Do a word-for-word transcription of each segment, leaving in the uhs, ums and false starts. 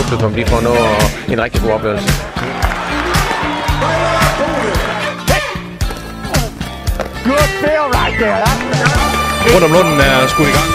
slutspunkt lige får noget og en rigtig god oplevelse. Good feel right there. Rundt om Lunden er skudt i gang.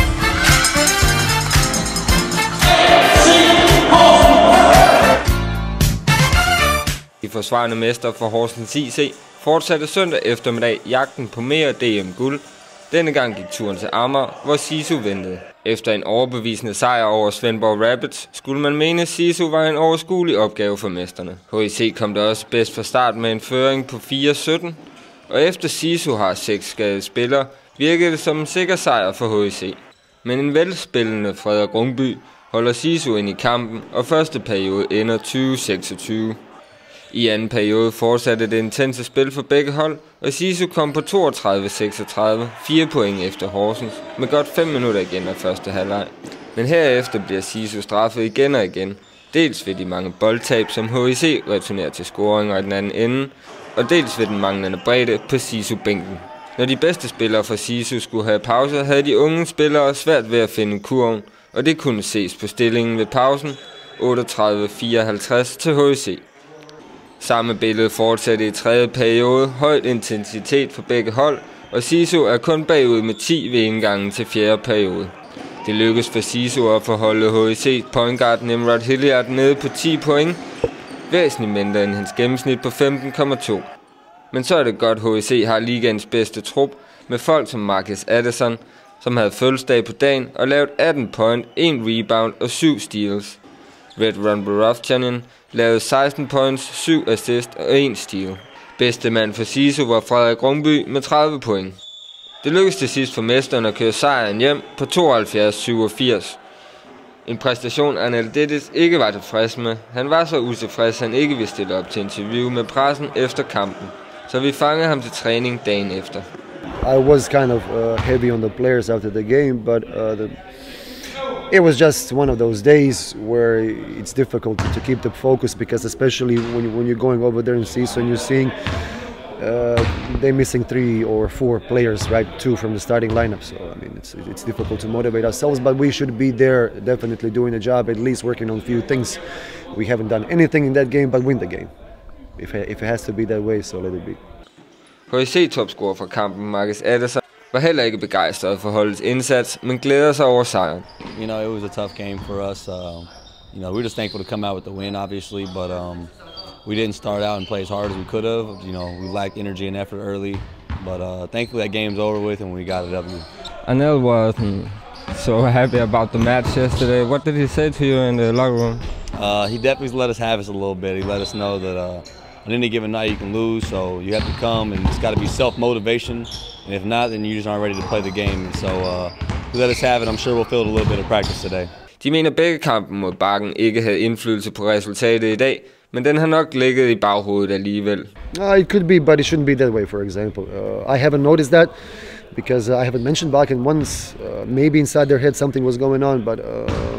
De forsvarende mester for Horsens I C fortsatte søndag eftermiddag jagten på mere D M-guld. Denne gang gik turen til Amager, hvor Sisu ventede. Efter en overbevisende sejr over Svendborg Rapids, skulle man mene, at Sisu var en overskuelig opgave for mesterne. H I C kom der også bedst fra start med en føring på fire sytten, og efter Sisu har seks skadede spillere, virkede det som en sikker sejr for H I C. Men en velspillende Frederik Rungby holder Sisu ind i kampen, og første periode ender tyve seksogtyve. I anden periode fortsatte det intense spil for begge hold, og Sisu kom på toogtredive seksogtredive, fire point efter Horsens, med godt fem minutter igen af første halvleg. Men herefter bliver Sisu straffet igen og igen, dels ved de mange boldtab, som H I C returnerer til scoringer i den anden ende, og dels ved den manglende bredde på Sisu-bænken. Når de bedste spillere fra Sisu skulle have pause, havde de unge spillere svært ved at finde kurven, og det kunne ses på stillingen ved pausen, otteogtredive fireoghalvtreds til H I C. Samme billede fortsatte i tredje periode, højt intensitet for begge hold, og Sisu er kun bagud med ti ved indgangen til fjerde periode. Det lykkedes for Sisu at forholde H I C pointguard Nimrod Hilliard nede på ti point, væsentligt mindre end hans gennemsnit på femten komma to. Men så er det godt, H I C har ligaens bedste trup med folk som Marcus Addison, som havde fødselsdag på dagen og lavet atten point, en rebound og syv steals. Red Run Barofchanin lavede seksten points, syv assist og en steal. Bedste mand for Sisu var Frederik Rungby med tredive point. Det lykkedes til sidst for mesteren at køre sejren hjem på tooghalvfjerds syvogfirs. En præstation Arnaldidis ikke var tilfreds med. Han var så utilfreds, han ikke ville stille op til interview med pressen efter kampen. Så vi fangede ham til træning dagen efter. I was kind of uh, heavy on the players after the game, but uh, the, it was just one of those days where it's difficult to keep the focus, because especially when, you, when you're going over there in Sisu and you're seeing uh, they're missing three or four players, right? Two from the starting lineup. So I mean, it's it's difficult to motivate ourselves, but we should be there, definitely doing the job, at least working on a few things. We haven't done anything in that game, but win the game. If if it has to be that way, so let it be. H I C-topscorer fra kampen, Marcus Addison, var heller ikke begejstret for holdets indsats, men glæder sig over sejren. You know, it was a tough game for us. Uh, you know, we're just thankful to come out with the win, obviously, but um, we didn't start out and play as hard as we could have. You know, we lacked energy and effort early, but uh, thankfully that game's over with and we got a W. Anel wasn't so happy about the match yesterday. What did he say to you in the locker room? Uh, he definitely let us have us a little bit. He let us know that uh, on any given night you can lose, so you have to come, and it's got to be self-motivation. And if not, then you just aren't ready to play the game. So uh, he let us have it. I'm sure we'll feel it a little bit of practice today. De mener, at begge kampen mod Bakken ikke havde indflydelse på resultatet i dag, men den har nok ligget i baghovedet alligevel. Uh, it could be, but it shouldn't be that way, for example. Uh, I haven't noticed that, because uh, I haven't mentioned Bakken once. Uh, maybe inside their head something was going on, but uh,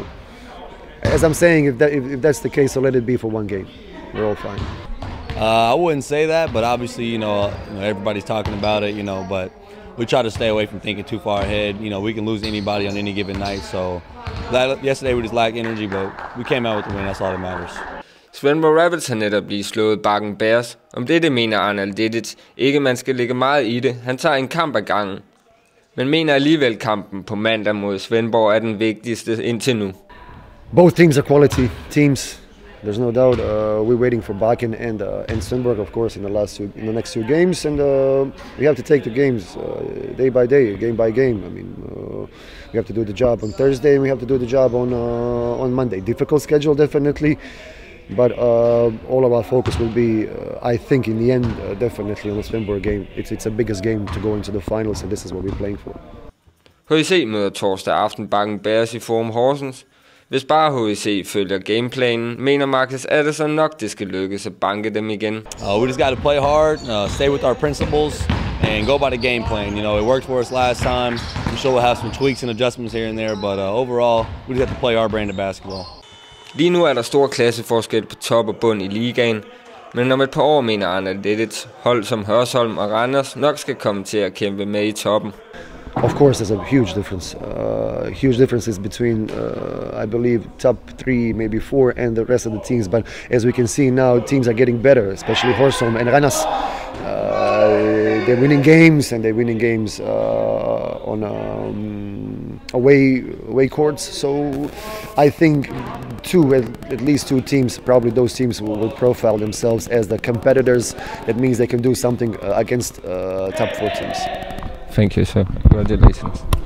as I'm saying, if, that, if, if that's the case, so let it be for one game. We're all fine. Uh, I wouldn't say that, but obviously, you know, you know, everybody's talking about it, you know, but we try to stay away from thinking too far ahead. You know, we can lose anybody on any given night, so yesterday we just lacked energy, but we came out with the win, that's all that matters. Svendborg Rapids har netop lige slået Bakken Bears. Om det, det mener Arnaldidis ikke, man skal lægge meget i det. Han tager en kamp ad gangen, men mener alligevel kampen på mandag mod Svendborg er den vigtigste indtil nu. Both teams are quality teams. There's no doubt. Uh, we're waiting for Bakken and uh, and Svendborg, of course, in the last two, in the next two games, and uh, we have to take the games uh, day by day, game by game. I mean, uh, we have to do the job on Thursday, and we have to do the job on uh, on Monday. Difficult schedule, definitely, but uh, all of our focus will be, uh, I think, in the end, uh, definitely on the Svendborg game. It's it's a biggest game to go into the finals, and this is what we're playing for. H I C møder torsdag aften Bakken Bears i Forum Horsens. Hvis bare H I C følger gameplanen, mener Marcus Addison nok, det skal lykkes at banke dem igen. Uh, we just got to play hard, uh, stay with our principles, and go by the game plan. You know, it worked for us last time. I'm sure we'll have some tweaks and adjustments here and there, but uh, overall, we just have to play our brand of basketball. Lige nu er der stor klasseforskel på top og bund i ligaen, men om et par år mener Arnaldidis hold som Hørsholm og Randers nok skal komme til at kæmpe med i toppen. of course, there's a huge difference. Uh, huge differences between, uh, I believe, top three, maybe four, and the rest of the teams. But as we can see now, teams are getting better, especially Horsholm and Ranas. Uh, they're winning games, and they're winning games uh, on um, away away courts. So I think two, at, at least two teams, probably those teams will, will profile themselves as the competitors. That means they can do something uh, against uh, top four teams. Thank you, sir. Congratulations.